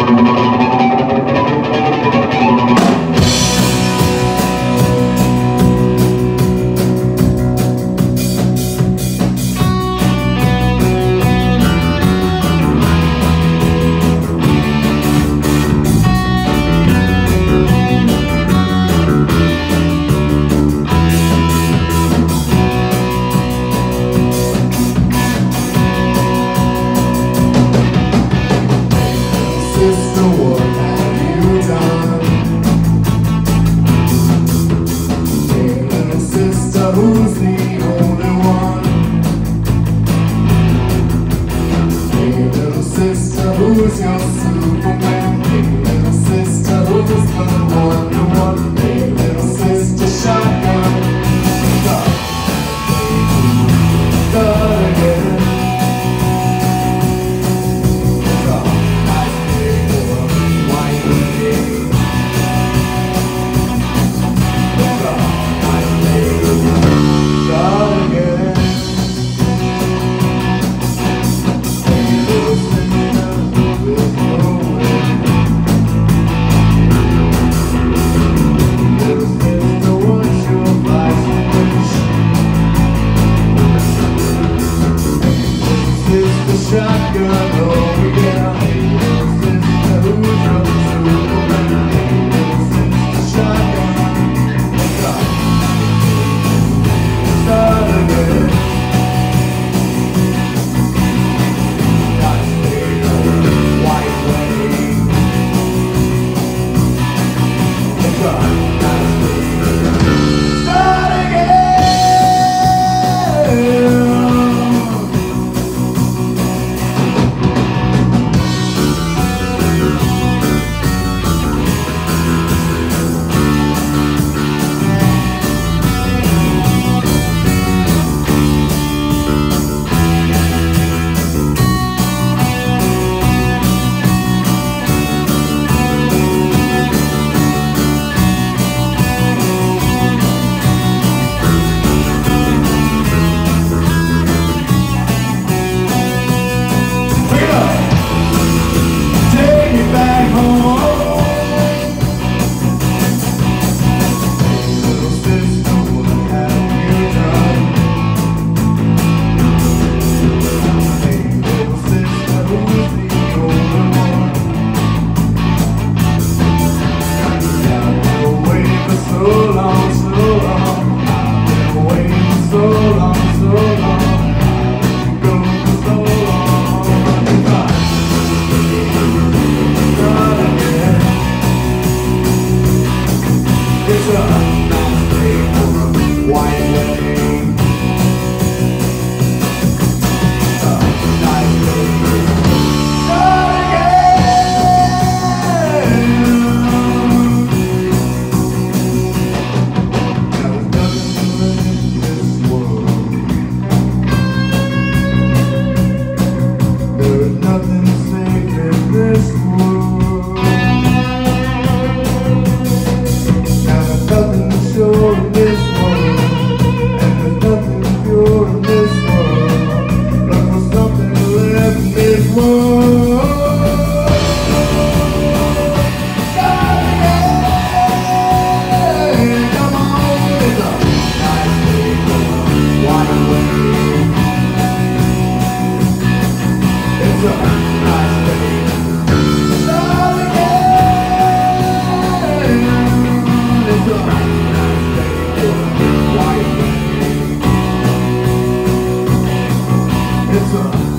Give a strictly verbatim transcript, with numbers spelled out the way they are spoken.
Who's your Superman? Hey, little sister, who's the one, the one? Hey, little sister, shotgun. Start, start again. It's a nice day for a white lady. It's a nice day to start again. Hey, little sister, with your way. Little sister, what's your vice wish? Little sister, shotgun over yeah. Little sister, who's your Superman? Little sister, shotgun. Start, start again. Nice day over white lady. It's a nice day. Start again. Take me back home. Hey, little sister, what have you done? Hey, little sister, who's the older one? I've been waiting for so long, so long. I've been waiting for so long, so long. I've been going for so long. Goodbye. Start again. It's a nice day for a white wedding. A nice day. Start again. There's nothing in this world. There is nothing safe in this world. Now there's nothing sure in this world, and there's nothing pure in this world. Look for something to live in this world. Start again. Come on, it's a nice day for a white lady. It's a nice day. Start again. It's a nice day for a white lady. It's a